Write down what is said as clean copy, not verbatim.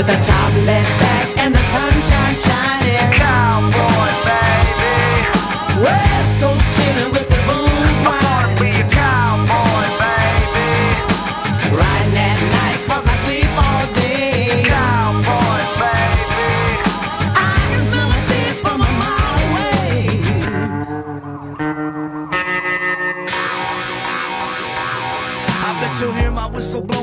the top laid back and the sunshine shining. Cowboy, baby. West Coast chillin' with the booze I'm gonna be a cowboy, baby. riding at night 'cause I sleep all day. Cowboy, baby. I can smell a beat from a mile away. I bet you'll hear my whistle blow